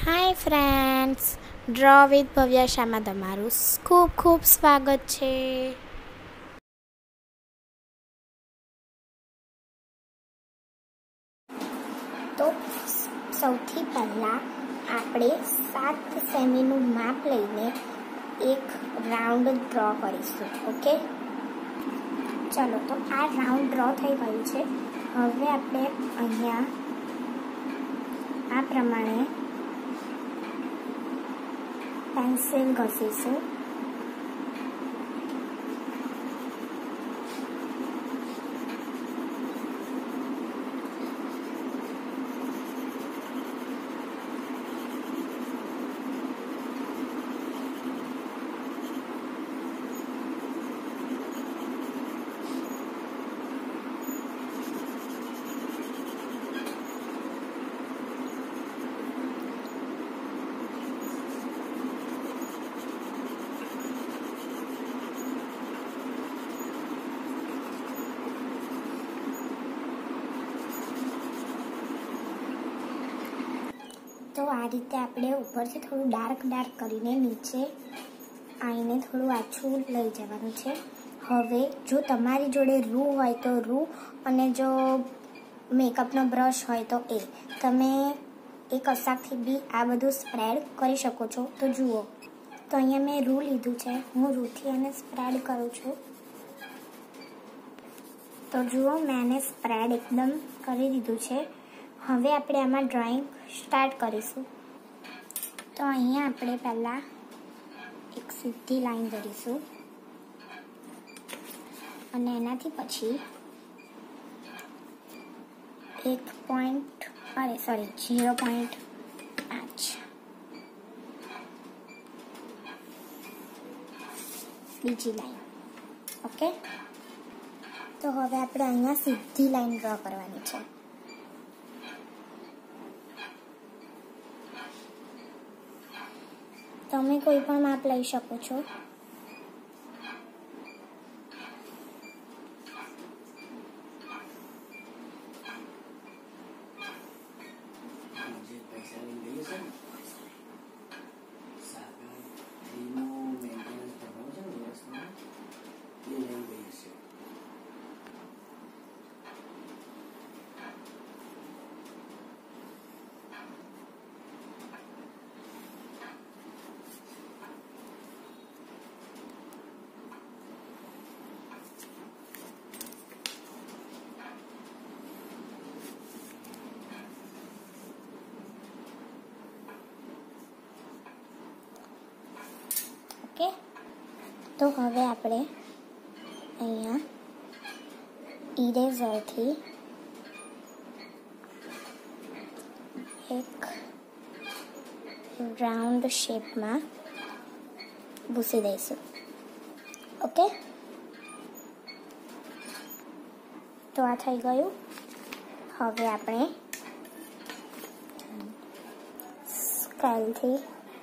Hi friends, draw with ભવ્યાશામાં તમારું ખૂબ ખૂબ સ્વાગત છે. તો સૌથી પહેલાં આપણે 7 સેમીનું માપ લઈને એક રાઉન્ડ ડ્રો કરીશું. ઓકે, ચલો. તો આ રાઉન્ડ ડ્રો થઈ ગયું છે. હવે આપણે અહીંયા આ પ્રમાણે પેન્સિલ ઘસીશું. તો આ રીતે આપણે ઉપરથી થોડું ડાર્ક કરીને નીચે આવીને થોડું આછું લઈ જવાનું છે. હવે જો તમારી જોડે રૂ હોય તો રૂ, અને જો મેકઅપનો બ્રશ હોય તો તમે એ કશાકથી બી આ બધું સ્પ્રેડ કરી શકો છો. તો જુઓ, તો અહીંયા મેં રૂ લીધું છે. હું રૂથી એને સ્પ્રેડ કરું છું. તો જુઓ, મેં એને સ્પ્રેડ એકદમ કરી દીધું છે. હવે આપણે આમાં ડ્રોઈંગ સ્ટાર્ટ કરીશું. તો અહીંયા આપણે પહેલાં એક સીધી લાઈન દોરીશું અને એનાથી પછી 0.5 બીજી લાઈન. ઓકે, તો હવે આપણે અહીંયા સીધી લાઈન ડ્રો કરવાની છે. તમે કોઈ પણ માપ લઈ શકો છો. ઓકે, તો હવે આપણે અહીંયા ઇરેઝરથી એક રાઉન્ડ શેપમાં ભૂસી દઈશું. ઓકે, તો આ થઈ ગયું. હવે આપણે સ્કેલથી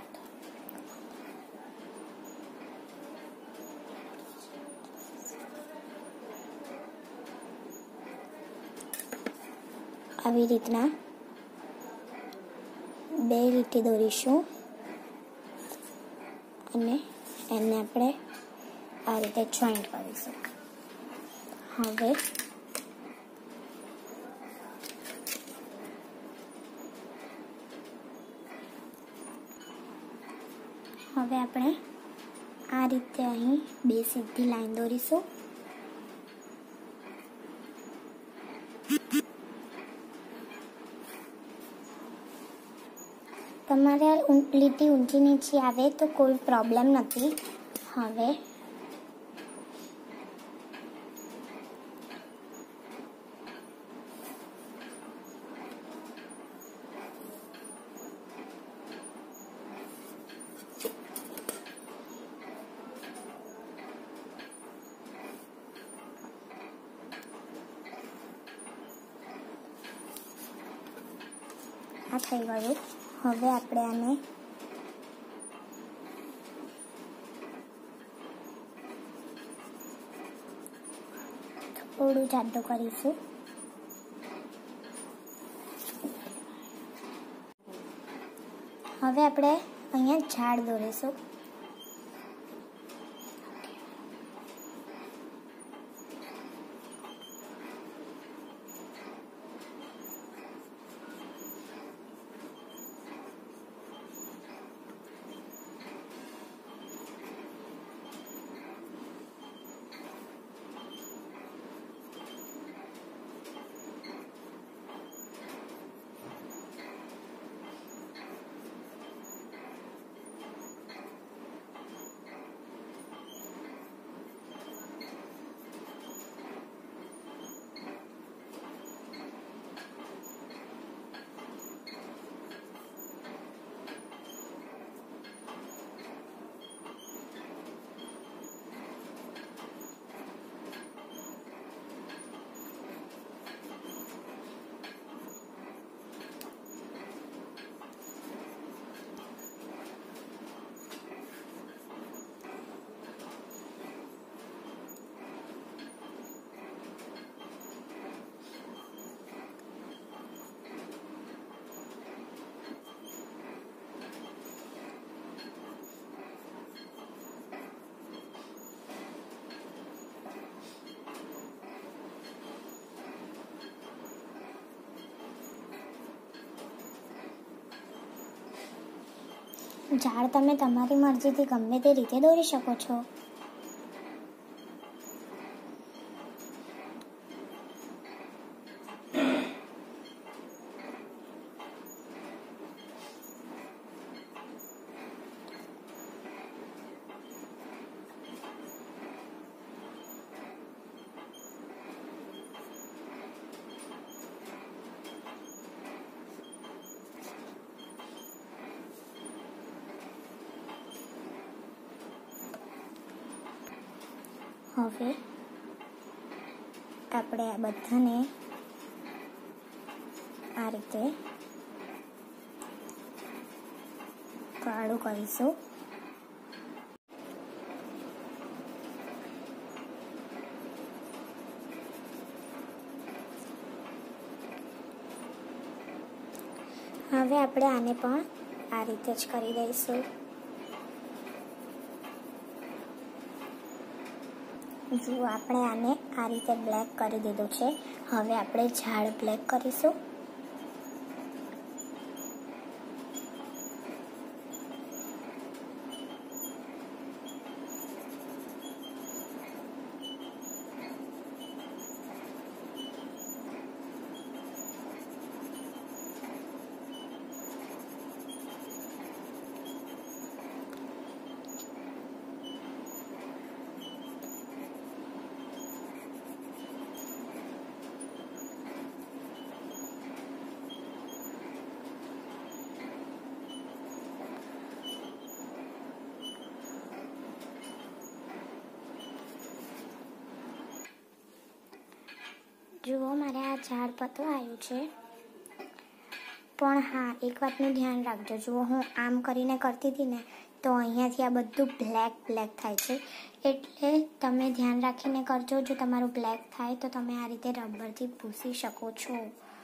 આવી રીતના 2 લીટી દોરીશું અને એને આપણે આ રીતે જોઈન્ટ કરીશું. હવે આપણે આ રીતે અહીં 2 સીધી લાઈન દોરીશું. તમારે લીટી ઊંચી નીચી આવે તો કોઈ પ્રોબ્લેમ નથી. હવે આ થઈ ગયું. હવે આપણે આને થોડું જાડું કરીશું. હવે આપણે અહીંયા ઝાડ દોરીશું. ઝાડ તમે તમારી મરજીથી ગમે તે રીતે દોરી શકો છો. હવે આપણે આ બધાને આ રીતે કાળું કરીશું. હવે આપણે આને પણ આ રીતે જ કરી દઈશું. જો આપણે આને આ રીતે બ્લેક કરી દીધું છે. હવે આપણે ઝાડ બ્લેક કરીશું. જુઓ મારે આ ઝાડ પતવા આવ્યું છે, પણ હા એક વાતનું ધ્યાન રાખજો. જુઓ હું આમ કરીને કરતી હતી ને તો અહીંયાથી આ બધું બ્લેક થાય છે, એટલે તમે ધ્યાન રાખીને કરજો. જો તમારું બ્લેક થાય તો તમે આ રીતે રબરથી ભૂંસી શકો છો.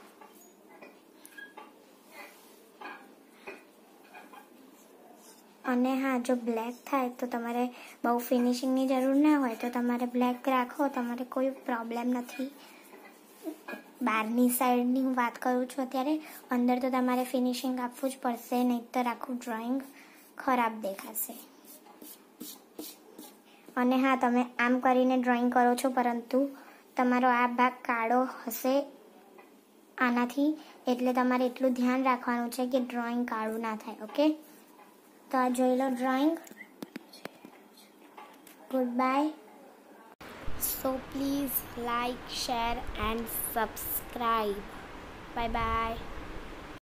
અને હા, જો બ્લેક થાય તો તમારે બહુ ફિનિશિંગની જરૂર ના હોય તો તમારે બ્લેક રાખો, તમારે કોઈ પ્રોબ્લેમ નથી. બહારની સાઈડની હું વાત કરું છું અત્યારે. અંદર તો તમારે ફિનિશિંગ આપવું જ પડશે, નહીંતર આખું ડ્રોઈંગ ખરાબ દેખાશે. અને હા, તમે આમ કરીને ડ્રોઈંગ કરો છો, પરંતુ તમારો આ ભાગ કાળો હશે આનાથી, એટલે તમારે એટલું ધ્યાન રાખવાનું છે કે ડ્રોઈંગ કાળું ના થાય. ઓકે, તો આ જોઈ લો drawing. Good bye. So please like, share and subscribe. Bye bye.